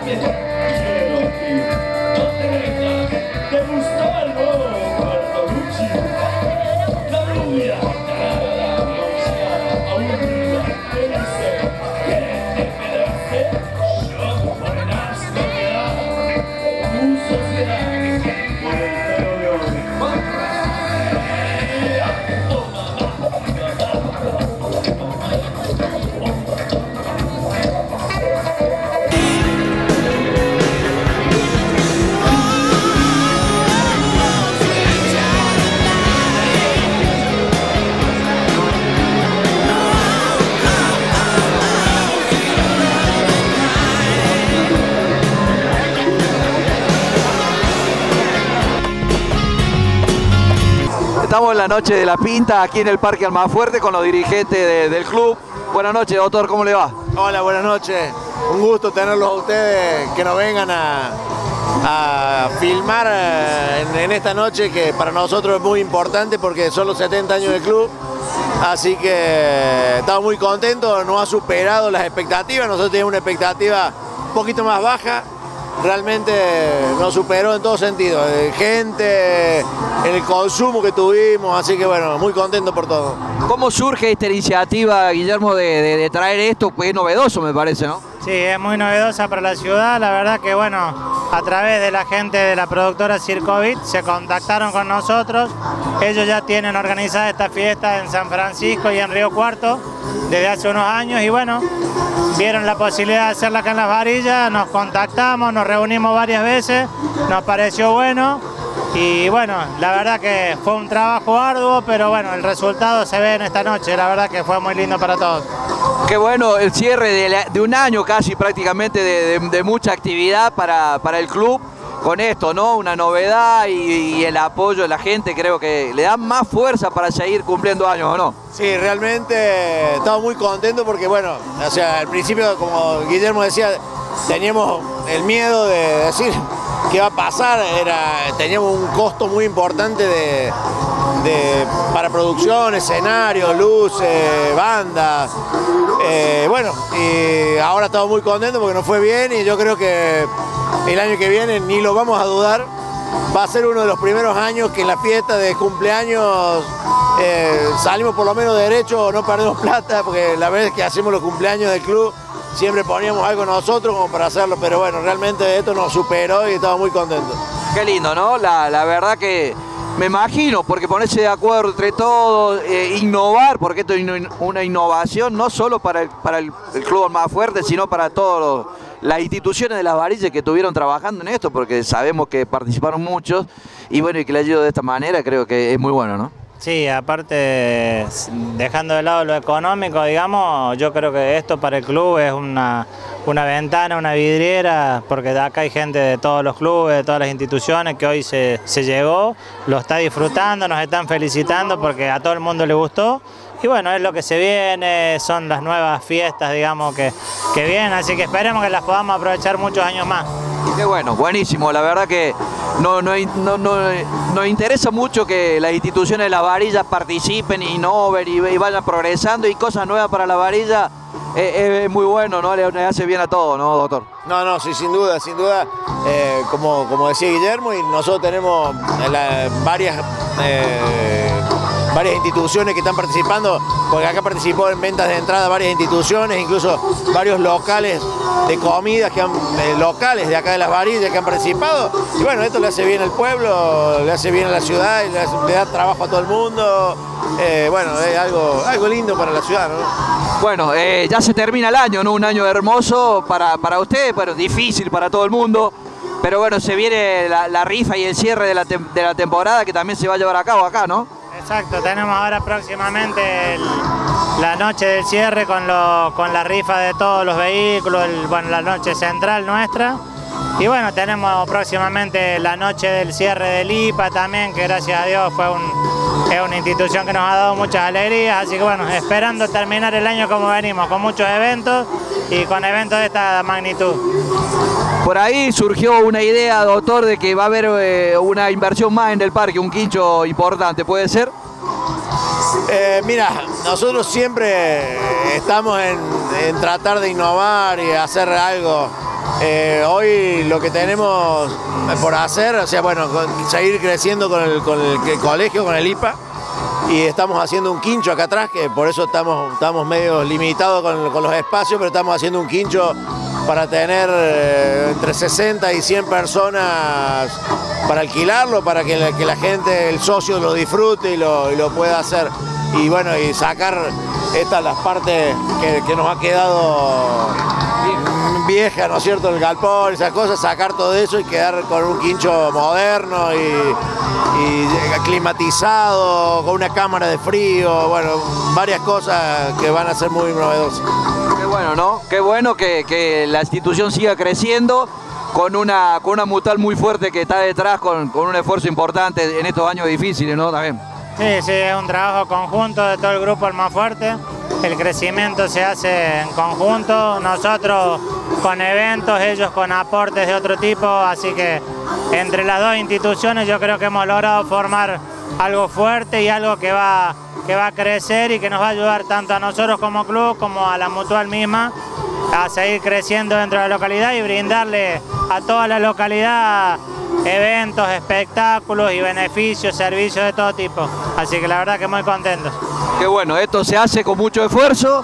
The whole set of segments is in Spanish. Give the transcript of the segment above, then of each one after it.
Estamos en la noche de la pinta aquí en el Parque Almafuerte con los dirigentes del club. Buenas noches, doctor, ¿cómo le va? Hola, buenas noches. Un gusto tenerlos a ustedes que nos vengan a filmar en esta noche que para nosotros es muy importante porque son los 70 años del club. Así que estamos muy contentos, nos ha superado las expectativas. Nosotros teníamos una expectativa un poquito más baja. Realmente nos superó en todo sentido, gente, en el consumo que tuvimos, así que bueno, muy contento por todo. ¿Cómo surge esta iniciativa, Guillermo, de traer esto? Pues es novedoso, me parece, ¿no? Sí, es muy novedosa para la ciudad, la verdad que bueno, a través de la gente de la productora Circovit se contactaron con nosotros, ellos ya tienen organizada esta fiesta en San Francisco y en Río Cuarto desde hace unos años y bueno, vieron la posibilidad de hacerla acá en Las Varillas, nos contactamos, nos reunimos varias veces, nos pareció bueno y bueno, la verdad que fue un trabajo arduo, pero bueno, el resultado se ve en esta noche, la verdad que fue muy lindo para todos. Qué bueno el cierre de un año casi prácticamente de mucha actividad para el club con esto, ¿no? Una novedad y el apoyo de la gente creo que le da más fuerza para seguir cumpliendo años, ¿o no? Sí, realmente estamos muy contentos porque bueno, o sea, al principio como Guillermo decía, teníamos el miedo de decir qué va a pasar, teníamos un costo muy importante para producción, escenarios, luces, bandas. Bueno, y ahora estamos muy contentos porque nos fue bien y yo creo que el año que viene, ni lo vamos a dudar, va a ser uno de los primeros años que en la fiesta de cumpleaños salimos por lo menos derecho, no perdemos plata, porque la vez que hacemos los cumpleaños del club siempre poníamos algo nosotros como para hacerlo, pero bueno, realmente esto nos superó y estamos muy contentos. Qué lindo, ¿no? La verdad que me imagino, porque ponerse de acuerdo entre todos, innovar, porque esto es una innovación no solo para el Club Almafuerte, sino para todas las instituciones de Las Varillas que estuvieron trabajando en esto, porque sabemos que participaron muchos, y bueno, y que le ayudo de esta manera, creo que es muy bueno, ¿no? Sí, aparte, dejando de lado lo económico, digamos, yo creo que esto para el club es una ventana, una vidriera, porque de acá hay gente de todos los clubes, de todas las instituciones que hoy se llegó, lo está disfrutando, nos están felicitando porque a todo el mundo le gustó. Y bueno, es lo que se viene, son las nuevas fiestas, digamos, que vienen, así que esperemos que las podamos aprovechar muchos años más. Qué bueno, buenísimo, la verdad que nos interesa mucho que las instituciones de Las Varillas participen, innoven y vayan progresando y cosas nuevas para Las Varillas. Es muy bueno, ¿no? Le hace bien a todos, ¿no, doctor? No, sí, sin duda, como decía Guillermo, y nosotros tenemos varias instituciones que están participando, porque acá participó en ventas de entrada varias instituciones, incluso varios locales de comidas locales de acá de Las Varillas que han participado, y bueno, esto le hace bien al pueblo, le hace bien a la ciudad, y le da trabajo a todo el mundo, bueno, es algo lindo para la ciudad, ¿no? Bueno, ya se termina el año, ¿no? Un año hermoso para ustedes, pero difícil para todo el mundo. Pero bueno, se viene la rifa y el cierre de la temporada que también se va a llevar a cabo acá, ¿no? Exacto, tenemos ahora próximamente la noche del cierre con la rifa de todos los vehículos, bueno, la noche central nuestra. Y bueno, tenemos próximamente la noche del cierre del IPA también, que gracias a Dios es una institución que nos ha dado muchas alegrías, así que bueno, esperando terminar el año como venimos, con muchos eventos y con eventos de esta magnitud. Por ahí surgió una idea, doctor, de que va a haber una inversión más en el parque, un quincho importante, ¿puede ser? Mira, nosotros siempre estamos en tratar de innovar y hacer algo hoy lo que tenemos por hacer, o sea, bueno, seguir creciendo con el colegio, con el IPA, y estamos haciendo un quincho acá atrás, que por eso estamos medio limitados con los espacios, pero estamos haciendo un quincho para tener entre 60 y 100 personas para alquilarlo, para que la gente, el socio lo disfrute y lo pueda hacer. Y bueno, y sacar las partes que nos ha quedado vieja, ¿no es cierto? El galpón, esas cosas, sacar todo eso y quedar con un quincho moderno y climatizado, con una cámara de frío, bueno, varias cosas que van a ser muy novedosas. Qué bueno, ¿no? Qué bueno que la institución siga creciendo con una mutual muy fuerte que está detrás, con un esfuerzo importante en estos años difíciles, ¿no? También. Sí, es un trabajo conjunto de todo el grupo Almafuerte. El crecimiento se hace en conjunto, nosotros con eventos, ellos con aportes de otro tipo, así que entre las dos instituciones yo creo que hemos logrado formar algo fuerte y algo que va a crecer y que nos va a ayudar tanto a nosotros como club como a la mutual misma a seguir creciendo dentro de la localidad y brindarle a toda la localidad eventos, espectáculos y beneficios, servicios de todo tipo. Así que la verdad que muy contentos. Qué bueno, esto se hace con mucho esfuerzo,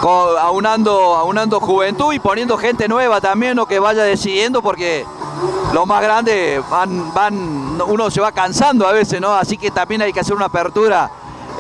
aunando juventud y poniendo gente nueva también, ¿no? Que vaya decidiendo, porque los más grandes uno se va cansando a veces, ¿no? Así que también hay que hacer una apertura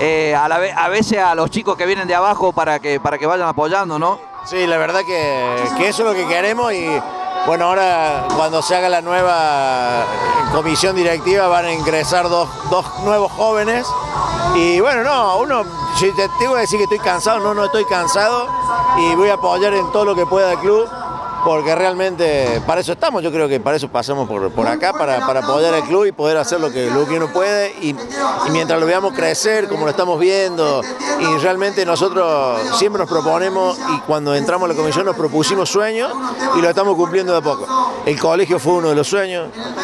a veces a los chicos que vienen de abajo para que vayan apoyando, ¿no? Sí, la verdad que eso es lo que queremos y bueno, ahora cuando se haga la nueva comisión directiva van a ingresar dos nuevos jóvenes y bueno, si te tengo que decir que estoy cansado, no estoy cansado y voy a apoyar en todo lo que pueda el club, porque realmente para eso estamos, yo creo que para eso pasamos por acá, para apoyar al club y poder hacer lo que uno puede y mientras lo veamos crecer como lo estamos viendo, y realmente nosotros siempre nos proponemos, y cuando entramos a la comisión nos propusimos sueños y lo estamos cumpliendo de a poco. El colegio fue uno de los sueños,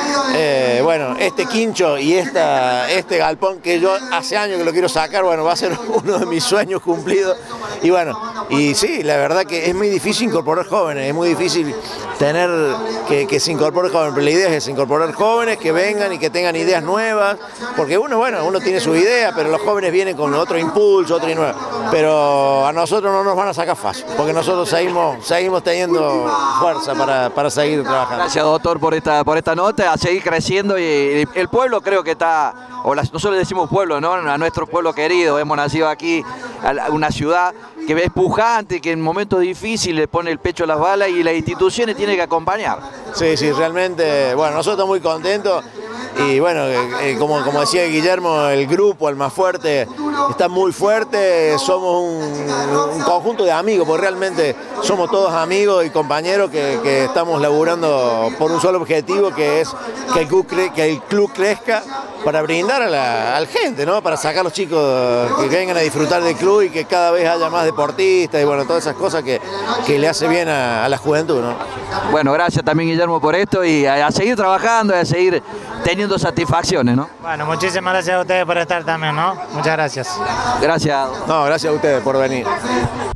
bueno, este quincho y este galpón que yo hace años que lo quiero sacar, bueno, va a ser uno de mis sueños cumplidos y bueno, y sí, la verdad que es muy difícil incorporar jóvenes, es muy difícil tener que se incorporen jóvenes, pero la idea es incorporar jóvenes que vengan y que tengan ideas nuevas, porque uno tiene su idea, pero los jóvenes vienen con otro impulso, otra nueva, pero a nosotros no nos van a sacar fácil, porque nosotros seguimos teniendo fuerza para seguir trabajando. Gracias, doctor, por esta nota, a seguir creciendo, y el pueblo creo que está, nosotros le decimos pueblo, ¿no? A nuestro pueblo querido, hemos nacido aquí, una ciudad que es pujante, que en momentos difíciles le pone el pecho a las balas y las instituciones tienen que acompañar. Sí, realmente, bueno, nosotros estamos muy contentos y bueno, como decía Guillermo, el grupo Almafuerte está muy fuerte, somos un conjunto de amigos, porque realmente somos todos amigos y compañeros que estamos laburando por un solo objetivo, que es que el club crezca, para brindar a la gente, ¿no? Para sacar a los chicos que vengan a disfrutar del club y que cada vez haya más deportistas y bueno, todas esas cosas que le hace bien a la juventud, ¿no? Bueno, gracias también, Guillermo, por esto y a seguir trabajando, a seguir teniendo satisfacciones, ¿no? Bueno, muchísimas gracias a ustedes por estar también, ¿no? Muchas gracias. Gracias. No, gracias a ustedes por venir.